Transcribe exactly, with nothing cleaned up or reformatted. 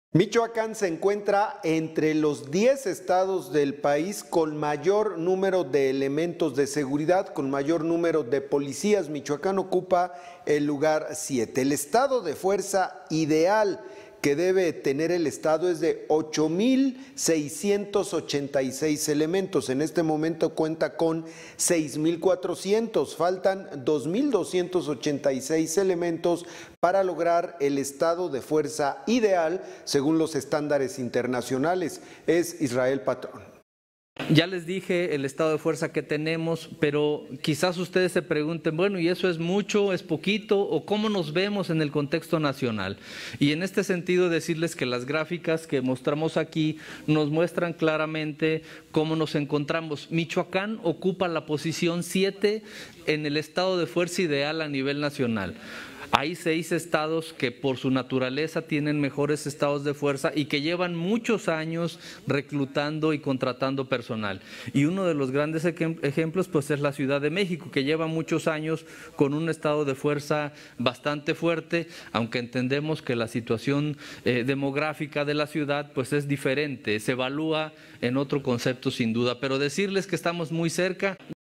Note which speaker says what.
Speaker 1: Michoacán se encuentra entre los diez estados del país con mayor número de elementos de seguridad, con mayor número de policías. Michoacán ocupa el lugar siete. El estado de fuerza ideal que debe tener el estado es de ocho mil seiscientos ochenta y seis elementos. En este momento cuenta con seis mil cuatrocientos. Faltan dos mil doscientos ochenta y seis elementos para lograr el estado de fuerza ideal según los estándares internacionales. Es Israel Patrón.
Speaker 2: Ya les dije el estado de fuerza que tenemos, pero quizás ustedes se pregunten, bueno, ¿y eso es mucho, es poquito? ¿O cómo nos vemos en el contexto nacional? Y en este sentido decirles que las gráficas que mostramos aquí nos muestran claramente cómo nos encontramos. Michoacán ocupa la posición siete en el estado de fuerza ideal a nivel nacional. Hay seis estados que por su naturaleza tienen mejores estados de fuerza y que llevan muchos años reclutando y contratando personal. Y uno de los grandes ejemplos pues es la Ciudad de México, que lleva muchos años con un estado de fuerza bastante fuerte, aunque entendemos que la situación eh, demográfica de la ciudad pues es diferente, se evalúa en otro concepto sin duda. Pero decirles que estamos muy cerca.